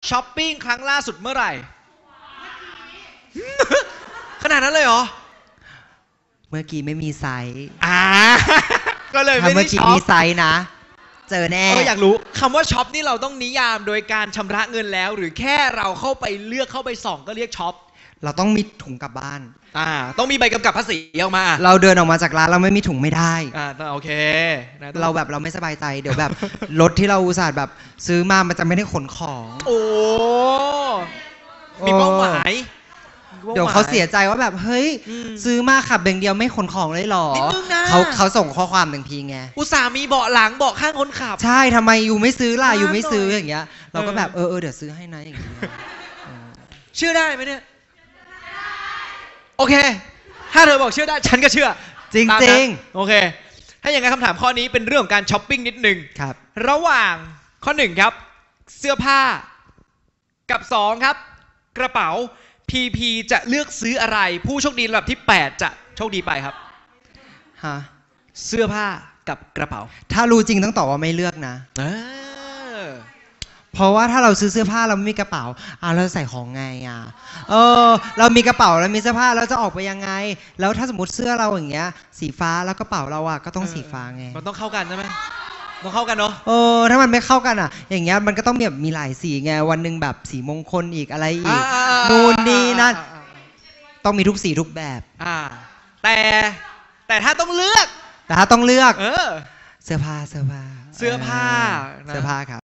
ช้อปปิ้งครั้งล่าสุดเมื่อไหร่ ขนาดนั้นเลยเหรอเมื่อกี้ไม่มีไซส์ก็เลยไม่ได้ช็อปถ้าเมื่อกี้มีไซส์นะเจอแน่อยากรู้คำว่าช็อปนี่เราต้องนิยามโดยการชำระเงินแล้วหรือแค่เราเข้าไปเลือกเข้าไปส่องก็เรียกช็อปเราต้องมีถุงกลับบ้านต้องมีใบกำกับภาษีออกมาเราเดินออกมาจากร้านเราไม่มีถุงไม่ได้โอเคเราแบบเราไม่สบายใจเดี๋ยวแบบรถที่เราอุตส่าห์แบบซื้อมามันจะไม่ได้ขนของโอ้มีเป้าหมายเดี๋ยวเขาเสียใจว่าแบบเฮ้ยซื้อมาขับเบงเดียวไม่ขนของเลยหรอเขาส่งข้อความหนึ่งทีไงอุตส่าห์มีเบาะหลังเบาะข้างคนขับใช่ทำไมอยู่ไม่ซื้อล่ะอยู่ไม่ซื้ออย่างเงี้ยเราก็แบบเดี๋ยวซื้อให้นะอย่างเงี้ยเชื่อได้ไหมเนี่ยโอเคถ้าเธอบอกเชื่อได้ฉันก็เชื่อจริงโอเคถ้าอย่างนั้นคำถามข้อนี้เป็นเรื่องของการช้อปปิ้งนิดนึงครับระหว่างข้อ1ครับเสื้อผ้ากับ2ครับกระเป๋าPP จะเลือกซื้ออะไรผู้โชคดีลำดับที่8จะโชคดีไปครับเสื้อผ้ากับกระเป๋าถ้ารู้จริงต้องตอบว่าไม่เลือกนะเพราะว่าถ้าเราซื้อเสื้อผ้าเราไม่มีกระเป๋าเราใส่ของไงเรามีกระเป๋าแล้วมีเสื้อผ้าเราจะออกไปยังไงแล้วถ้าสมมติเสื้อเราอย่างเงี้ยสีฟ้าแล้วกระเป๋าเราก็ต้องสีฟ้าไงมันต้องเข้ากันใช่ไหมต้องเข้ากันเนาะถ้ามันไม่เข้ากันอย่างเงี้ยมันก็ต้องมีหลายสีไงวันหนึ่งแบบสีมงคลอีกอะไรอีกนู่นนี่นั่นต้องมีทุกสีทุกแบบแต่ถ้าต้องเลือกเสื้อผ้าครับ